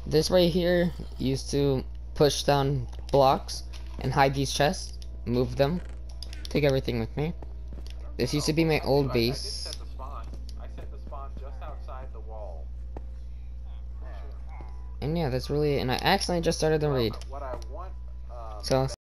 This right here used to push down blocks and hide these chests, move them, take everything with me. This used to be my old I did base. set the spawn. I set the spawn just outside the wall. And yeah, that's really it. And I accidentally just started the raid. What I want, So